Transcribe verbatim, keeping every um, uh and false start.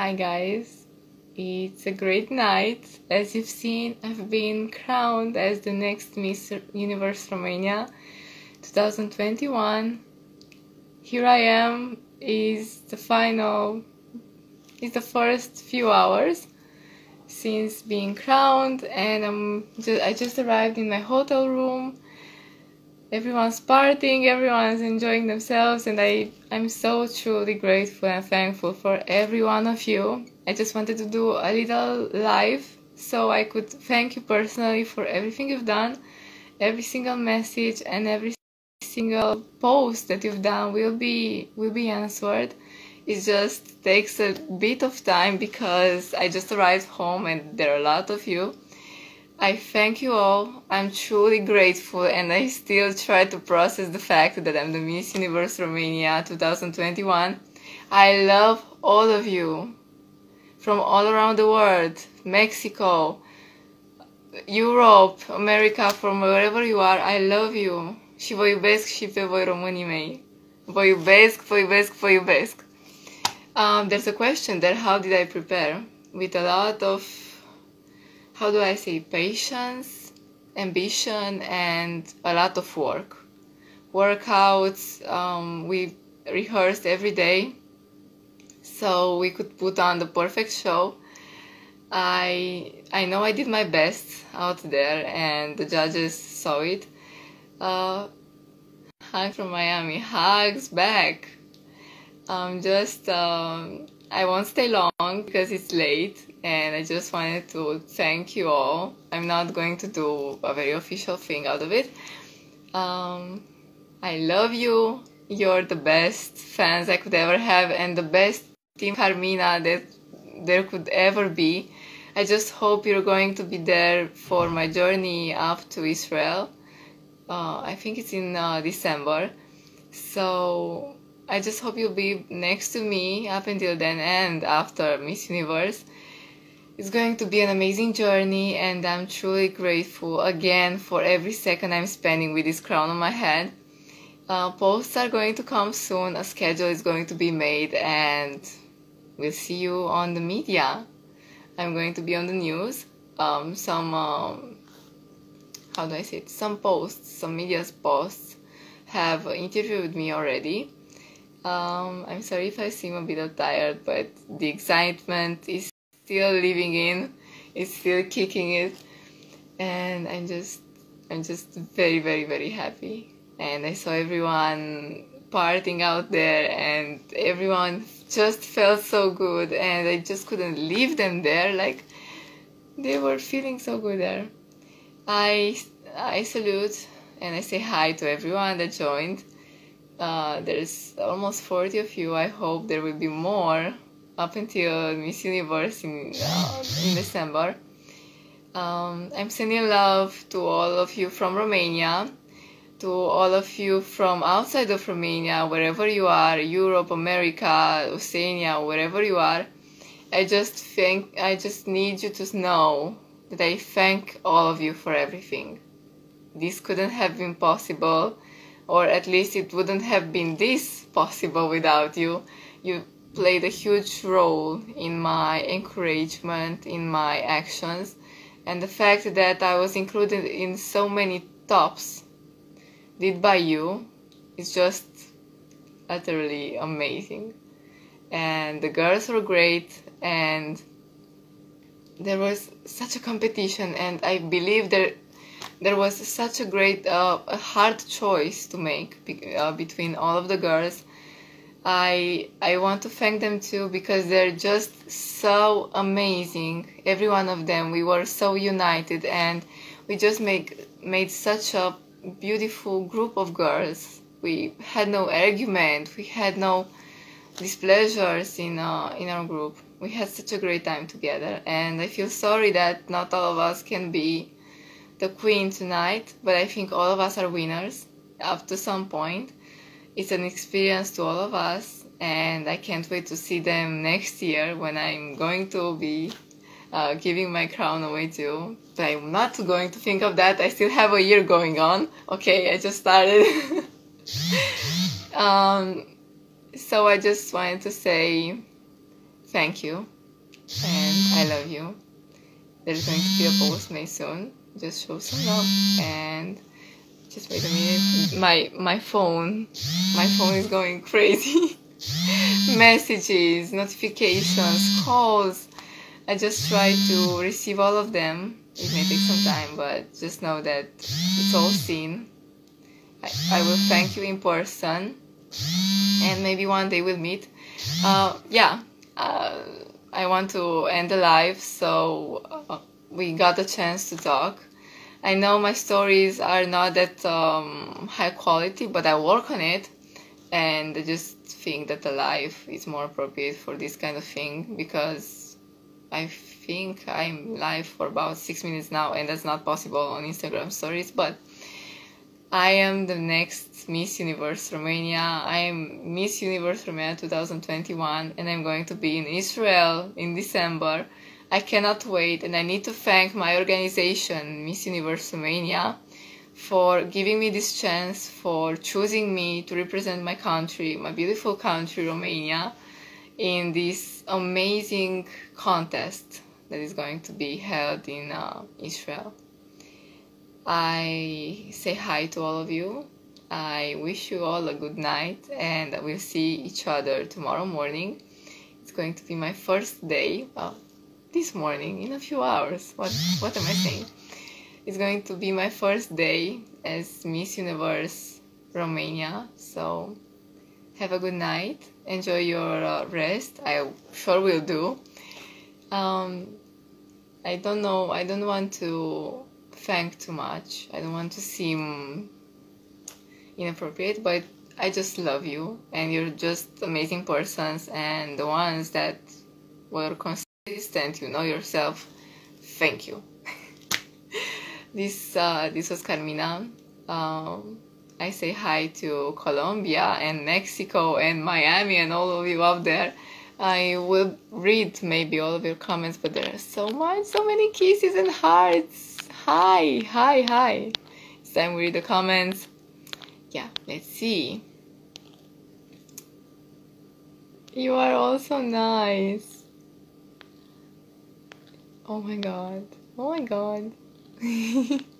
Hi guys, it's a great night. As you've seen, I've been crowned as the next Miss Universe Romania twenty twenty-one. Here I am, is the final, is the first few hours since being crowned, and I'm just, I just arrived in my hotel room. Everyone's partying, everyone's enjoying themselves, and I, I'm so truly grateful and thankful for every one of you. I just wanted to do a little live so I could thank you personally for everything you've done. Every single message and every single post that you've done will be will be answered. It just takes a bit of time because I just arrived home and there are a lot of you. I thank you all. I'm truly grateful, and I still try to process the fact that I'm the Miss Universe Romania twenty twenty-one. I love all of you from all around the world, Mexico, Europe, America, from wherever you are. I love you. Și vă iubesc și pe voi, românii mei. Vă iubesc, vă iubesc, vă iubesc. Um, there's a question there. How did I prepare? With a lot of, how do I say, patience, ambition, and a lot of work. Workouts, um, we rehearsed every day so we could put on the perfect show. I I know I did my best out there and the judges saw it. Uh, hi from Miami, hugs back. Um, just, um, I won't stay long because it's late, and I just wanted to thank you all. I'm not going to do a very official thing out of it. Um, I love you. You're the best fans I could ever have, and the best Team Carmina that there could ever be. I just hope you're going to be there for my journey up to Israel. Uh, I think it's in uh, December. So I just hope you'll be next to me up until then and after Miss Universe. It's going to be an amazing journey, and I'm truly grateful again for every second I'm spending with this crown on my head. Uh, posts are going to come soon, a schedule is going to be made, and we'll see you on the media. I'm going to be on the news. Um, some, um, how do I say it? Some posts, some media's posts have interviewed me already. Um, I'm sorry if I seem a bit tired, but the excitement is still living in, it's still kicking it, and I'm just, I'm just very, very, very happy. And I saw everyone partying out there, and everyone just felt so good, and I just couldn't leave them there. Like, they were feeling so good there. I, I salute and I say hi to everyone that joined. Uh, there's almost forty of you. I hope there will be more up until Miss Universe in, uh, in December. Um, I'm sending love to all of you from Romania, to all of you from outside of Romania, wherever you are, Europe, America, Oceania, wherever you are. I just think, I just need you to know that I thank all of you for everything. This couldn't have been possible, or at least it wouldn't have been this possible without you. You played a huge role in my encouragement, in my actions, and the fact that I was included in so many tops did by you is just utterly amazing. And the girls were great, and there was such a competition, and I believe there there was such a great, uh, a hard choice to make be, uh, between all of the girls. I I want to thank them too, because they're just so amazing. Every one of them, we were so united, and we just make made such a beautiful group of girls. We had no argument, we had no displeasures in uh, in our group. We had such a great time together, and I feel sorry that not all of us can be the queen tonight, but I think all of us are winners up to some point. It's an experience to all of us, and I can't wait to see them next year when I'm going to be uh, giving my crown away too. But I'm not going to think of that. I still have a year going on. Okay, I just started. um, so I just wanted to say thank you. and I love you. There's going to be a post made soon. Just show some love. And just wait a minute. My my phone, my phone is going crazy. Messages, notifications, calls. I just try to receive all of them. It may take some time, but just know that it's all seen. I, I will thank you in person, and maybe one day we'll meet. Uh, yeah, uh, I want to end the live, so uh, we got a chance to talk. I know my stories are not that um, high quality, but I work on it, and I just think that the live is more appropriate for this kind of thing, because I think I'm live for about six minutes now, and that's not possible on Instagram stories, but I am the next Miss Universe Romania. I am Miss Universe Romania twenty twenty-one, and I'm going to be in Israel in December. I cannot wait, and I need to thank my organization, Miss Universe Romania, for giving me this chance, for choosing me to represent my country, my beautiful country, Romania, in this amazing contest that is going to be held in uh, Israel. I say hi to all of you. I wish you all a good night, and we'll see each other tomorrow morning. It's going to be my first day, well, this morning, in a few hours. What, what am I saying? It's going to be my first day as Miss Universe Romania, so have a good night. Enjoy your uh, rest. I sure will do. Um, I don't know, I don't want to thank too much. I don't want to seem inappropriate, but I just love you, and you're just amazing persons, and the ones that were consistent, you know yourself. Thank you. this uh, this was Carmina. Um, I say hi to Colombia and Mexico and Miami and all of you out there. I will read maybe all of your comments, but there are so much, so many kisses and hearts. Hi, hi, hi. It's time we read the comments. Yeah, let's see. You are all so nice. Oh my god. Oh my god.